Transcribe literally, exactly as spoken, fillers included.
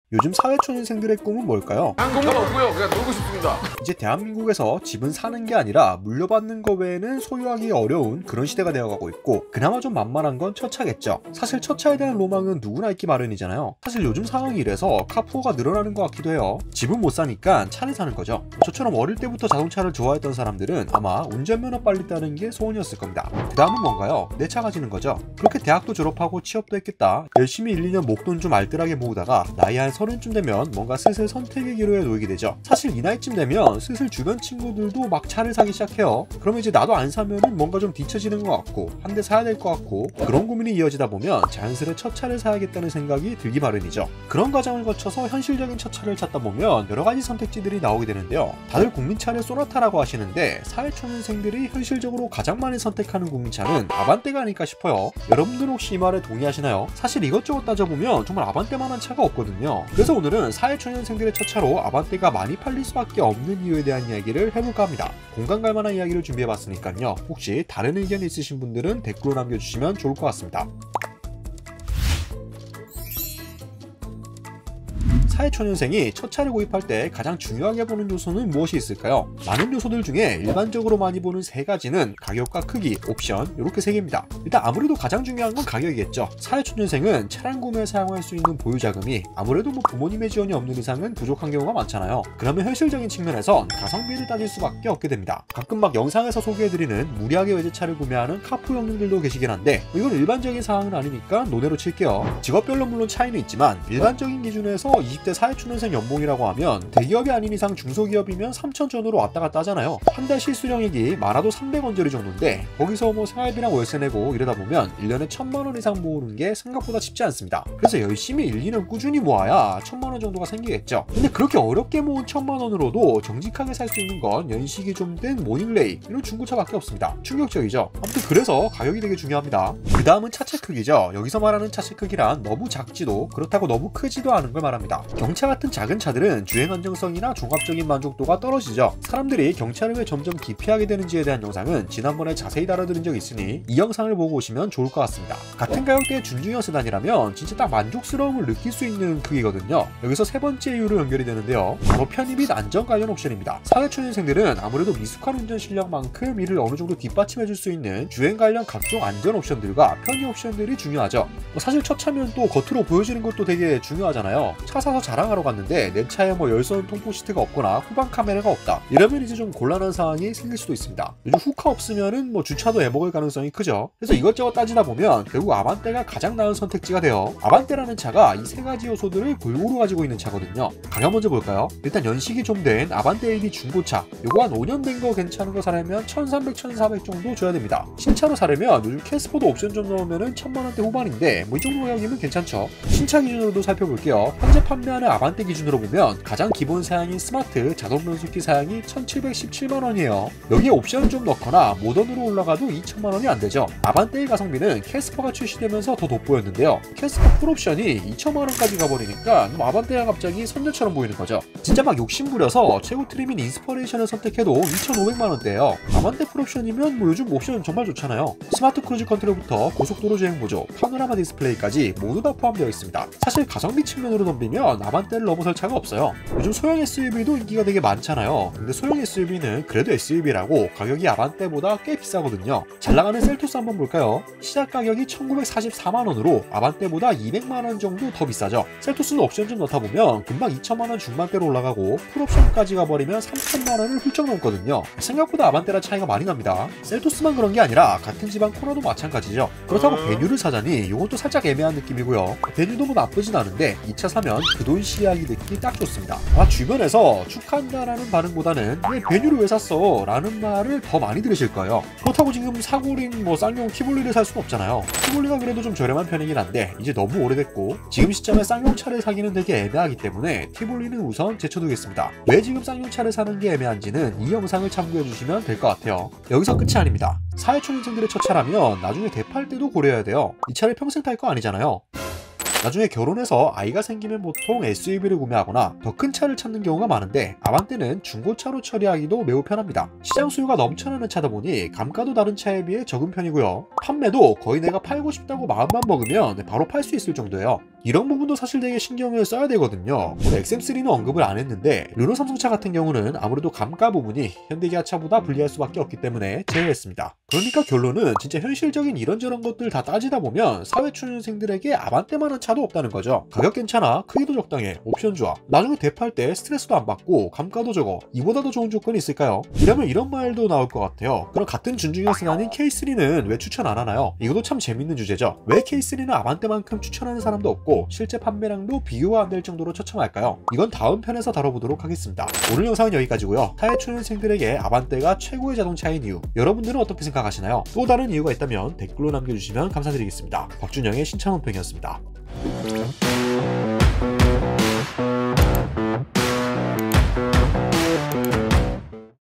요즘 사회초년생들의 꿈은 뭘까요? 한국은 없고요. 그냥 놀고 싶습니다. 이제 대한민국에서 집은 사는 게 아니라 물려받는 거 외에는 소유하기 어려운 그런 시대가 되어가고 있고, 그나마 좀 만만한 건 첫 차겠죠. 사실 첫 차에 대한 로망은 누구나 있기 마련이잖아요. 사실 요즘 상황이 이래서 카푸어가 늘어나는 것 같기도 해요. 집은 못 사니까 차를 사는 거죠. 저처럼 어릴 때부터 자동차를 좋아했던 사람들은 아마 운전면허 빨리 따는 게 소원이었을 겁니다. 그 다음은 뭔가요? 내 차 가지는 거죠. 그렇게 대학도 졸업하고 취업도 했겠다. 열심히 일, 이 년 목돈 좀 알뜰하게 모으다가 나이 한 서른쯤 되면 뭔가 슬슬 선택의 기로에 놓이게 되죠. 사실 이 나이쯤 되면 슬슬 주변 친구들도 막 차를 사기 시작해요. 그러면 이제 나도 안 사면은 뭔가 좀 뒤처지는 것 같고 한 대 사야 될 것 같고, 그런 고민이 이어지다 보면 자연스레 첫 차를 사야겠다는 생각이 들기 마련이죠. 그런 과정을 거쳐서 현실적인 첫 차를 찾다 보면 여러 가지 선택지들이 나오게 되는데요. 다들 국민차를 쏘나타라고 하시는데 사회초년생들이 현실적으로 가장 많이 선택하는 국민차는 아반떼가 아닐까 싶어요. 여러분들 혹시 이 말에 동의하시나요? 사실 이것저것 따져보면 정말 아반떼만한 차가 없거든요. 그래서 오늘은 사회초년생들의 첫 차로 아반떼가 많이 팔릴 수밖에 없는 이유에 대한 이야기를 해볼까 합니다. 공감 갈만한 이야기를 준비해봤으니까요. 혹시 다른 의견 있으신 분들은 댓글로 남겨주시면 좋을 것 같습니다. 사회초년생이 첫 차를 구입할 때 가장 중요하게 보는 요소는 무엇이 있을까요? 많은 요소들 중에 일반적으로 많이 보는 세 가지는 가격과 크기, 옵션, 이렇게 세 개입니다. 일단 아무래도 가장 중요한 건 가격이겠죠. 사회초년생은 차량 구매에 사용할 수 있는 보유자금이 아무래도 뭐 부모님의 지원이 없는 이상은 부족한 경우가 많잖아요. 그러면 현실적인 측면에선 가성비를 따질 수밖에 없게 됩니다. 가끔 막 영상에서 소개해드리는 무리하게 외제차를 구매하는 카푸 형님들도 계시긴 한데 이건 일반적인 상황은 아니니까 노대로 칠게요. 직업별로 물론 차이는 있지만 일반적인 기준에서 이십 대 사회초년생 연봉이라고 하면 대기업이 아닌 이상 중소기업이면 삼천 전후로 왔다 갔다 하잖아요. 한 달 실수령액이 많아도 삼백 원짜리 정도인데 거기서 뭐 생활비랑 월세 내고 이러다 보면 일 년에 천만 원 이상 모으는 게 생각보다 쉽지 않습니다. 그래서 열심히 일, 이 년 꾸준히 모아야 천만 원 정도가 생기겠죠. 근데 그렇게 어렵게 모은 천만 원으로도 정직하게 살 수 있는 건 연식이 좀 된 모닝레이 이런 중고차밖에 없습니다. 충격적이죠. 아무튼 그래서 가격이 되게 중요합니다. 그 다음은 차체 크기죠. 여기서 말하는 차체 크기란 너무 작지도 그렇다고 너무 크지도 않은 걸 말합니다. 경차 같은 작은 차들은 주행 안정성이나 종합적인 만족도가 떨어지죠. 사람들이 경차를 왜 점점 기피하게 되는지에 대한 영상은 지난번에 자세히 다뤄드린 적이 있으니 이 영상을 보고 오시면 좋을 것 같습니다. 같은 가격대의 준중형 세단이라면 진짜 딱 만족스러움을 느낄 수 있는 크기거든요. 여기서 세 번째 이유로 연결이 되는데요. 바로 편의 및 안전 관련 옵션입니다. 사회초년생들은 아무래도 미숙한 운전 실력만큼 이를 어느 정도 뒷받침해줄 수 있는 주행 관련 각종 안전 옵션들과 편의 옵션들이 중요하죠. 뭐 사실 첫 차면 또 겉으로 보여지는 것도 되게 중요하잖아요. 차 사서 자랑하러 갔는데 내 차에 뭐 열선 통풍 시트가 없거나 후방 카메라가 없다, 이러면 이제 좀 곤란한 상황이 생길 수도 있습니다. 요즘 후카 없으면은 뭐 주차도 애먹을 가능성이 크죠. 그래서 이것저것 따지다 보면 결국 아반떼가 가장 나은 선택지가 돼요. 아반떼라는 차가 이 세 가지 요소들을 골고루 가지고 있는 차거든요. 가격 먼저 볼까요? 일단 연식이 좀 된 아반떼 에이디 중고차, 요거 한 오 년 된 거 괜찮은 거 사려면 천삼백, 천사백 정도 줘야 됩니다. 신차로 사려면 요즘 캐스퍼도 옵션 좀 넣으면은 천만 원대 후반인데 뭐 이 정도 가격이면 괜찮죠. 신차 기준으로도 살펴볼게요. 현재 판매하는 아반떼 기준으로 보면 가장 기본 사양인 스마트 자동 변속기 사양이 천칠백십칠만 원이에요. 여기에 옵션을 좀 넣거나 모던으로 올라가도 이천만 원이 안 되죠. 아반떼의 가성비는 캐스퍼가 출시되면서 더 돋보였는데요. 캐스퍼 풀옵션이 이천만 원까지 가버리니까 아반떼가 갑자기 선녀처럼 보이는 거죠. 진짜 막 욕심부려서 최고 트림인 인스퍼레이션을 선택해도 이천오백만 원대예요. 아반떼 풀옵션이면 뭐 요즘 옵션 정말 좋잖아요. 스마트 크루즈 컨트롤부터 고속도로 주행 보조, 파노라마 디스플레이까지 모두 다 포함되어 있습니다. 사실 가성비 측면으로 덤비면 아반떼를 넘어설 차가 없어요. 요즘 소형 에스유브이도 인기가 되게 많잖아요. 근데 소형 에스유브이는 그래도 에스유브이라고 가격이 아반떼보다 꽤 비싸거든요. 잘 나가는 셀토스 한번 볼까요? 시작 가격이 천구백사십사만 원으로 아반떼보다 이백만 원 정도 더 비싸죠. 셀토스는 옵션 좀 넣다 보면 금방 이천만 원 중반대로 올라가고 풀옵션까지 가버리면 삼천만 원을 훌쩍 넘거든요. 생각보다 아반떼랑 차이가 많이 납니다. 셀토스만 그런 게 아니라 같은 집안 코나도 마찬가지죠. 그렇다고 베뉴를 사자니 이것도 살짝 애매한 느낌이고요. 베뉴도 뭐 나쁘진 않은데 이 차 사면 그 돈 시야기 듣기 딱 좋습니다. 아, 주변에서 축하한다라는 반응보다는 왜 베뉴를 왜 샀어? 라는 말을 더 많이 들으실 거예요. 그렇다고 지금 사고린 뭐 쌍용 티볼리를 살 수는 없잖아요. 티볼리가 그래도 좀 저렴한 편이긴 한데 이제 너무 오래됐고 지금 시점에 쌍용차를 사기는 되게 애매하기 때문에 티볼리는 우선 제쳐두겠습니다. 왜 지금 쌍용차를 사는 게 애매한지는 이 영상을 참고해 주시면 될 것 같아요. 여기서 끝이 아닙니다. 사회초년생들의 첫 차라면 나중에 대팔 때도 고려해야 돼요. 이 차를 평생 탈 거 아니잖아요. 나중에 결혼해서 아이가 생기면 보통 에스유브이를 구매하거나 더 큰 차를 찾는 경우가 많은데 아반떼는 중고차로 처리하기도 매우 편합니다. 시장 수요가 넘쳐나는 차다 보니 감가도 다른 차에 비해 적은 편이고요. 판매도 거의 내가 팔고 싶다고 마음만 먹으면 바로 팔 수 있을 정도예요. 이런 부분도 사실 되게 신경을 써야 되거든요. 오늘 엑스엠 쓰리는 언급을 안 했는데 르노 삼성차 같은 경우는 아무래도 감가 부분이 현대기아차보다 불리할 수밖에 없기 때문에 제외했습니다. 그러니까 결론은 진짜 현실적인 이런저런 것들 다 따지다 보면 사회초년생들에게 아반떼만한 차도 없다는 거죠. 가격 괜찮아, 크기도 적당해, 옵션 좋아, 나중에 대파할 때 스트레스도 안 받고 감가도 적어, 이보다 더 좋은 조건이 있을까요? 이러면 이런 말도 나올 것 같아요. 그럼 같은 준중형 세단인 케이 쓰리는 왜 추천 안 하나요? 이것도 참 재밌는 주제죠. 왜 케이 쓰리는 아반떼만큼 추천하는 사람도 없고 실제 판매량도 비교가 안 될 정도로 처참할까요? 이건 다음 편에서 다뤄보도록 하겠습니다. 오늘 영상은 여기까지고요. 사회초년생들에게 아반떼가 최고의 자동차인 이유, 여러분들은 어떻게 생각하시나요? 또 다른 이유가 있다면 댓글로 남겨주시면 감사드리겠습니다. 박준영의 신차논평이었습니다.